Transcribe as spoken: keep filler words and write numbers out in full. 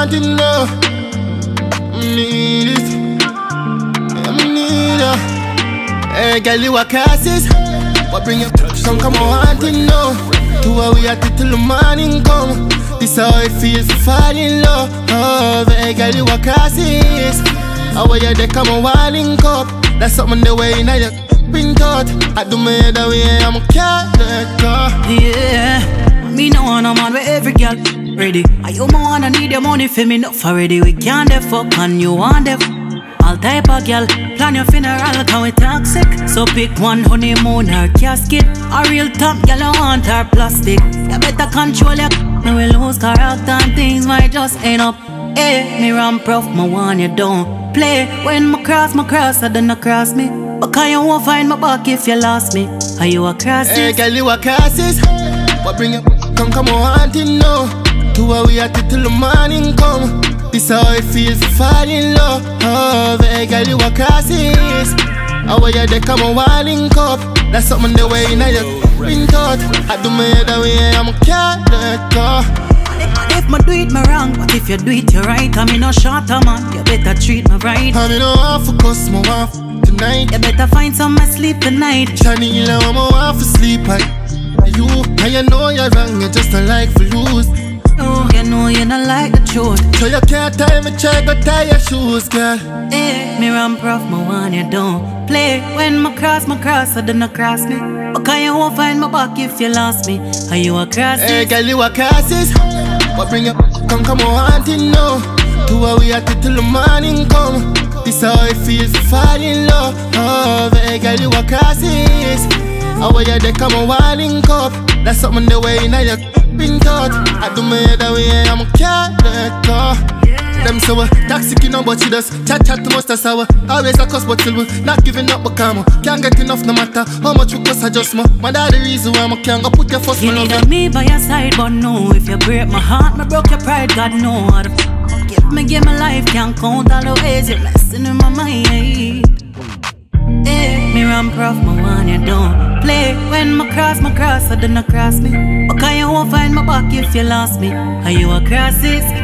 want it now. I need it. I need it. Hey, girl, you a Crawsis. What bring you some come on, want it now. Two hours we at it till the morning come. This how it feels to fall in love. Oh, hey, girl, you a Crawsis. How you they come on, wilding cup. That's something the way now you been taught. I do me the way I'm a can't let go. Yeah, me no want a man with every girl ready. I you my wanna need your money for me not already. We can't the fuck and you want the all type of girl. Plan your funeral cause we toxic. So pick one honeymoon or casket. A real top girl I want her plastic. You better control your me will lose character and things might just end up. Hey, me ramp rough, my want you don't play. When my cross, my cross, I don't cross me. But can you won't find my back if you lost me? Are you a Crawsis? Hey, girl, you a Crawsis. What bring you come, come on, want it now. Two hours we at it till the morning come. This how it feels to fall in love. Oh, hey, girl, you a Crawsis. How you they come on, wilding cup. That's something the way now you been taught. I do me the way I'm a can't let go. If me do it me wrong, but if you do it you right, I me no shorter man, you better treat me right. I me no want for cuss, me want tonight. You better find some sleep tonight. Shaneil, I want for sleep at you. And you know you're wrong, you just don't like for lose. Oh, you know you not like the truth. So you can't tie me, try go tie your shoes, girl. Hey, me ramp rough, my one you don't play. When my cross, my cross, I do not cross me. But can you won't find my back if you lost me? Are you a Crawsis? Hey, girl, you a Crawsis. What bring you come, come on, want it now. Two hours we at it till the morning come. This how it feels to fall in love. Oh, hey, girl, you a Crawsis. How you they come on, wilding cup. That's something the way now you been taught. I do me the way I'm a can't let go. Them sour, toxic you know but she does. Chat chat to most of sour. Always a cuss but still we not giving up but calm. Can't get enough no matter how much we cuss adjust me. My dad the reason why I can't go put your first you man need me by your side but no. If you break my heart, me broke your pride, God know. Give me, give me life, can't count all the ways you're messing in my mind. Hey, me ramp rough, my one you don't play. When my cross, my cross, I do not cross me. But can you won't find my back if you lost me? Are you a Crawsis?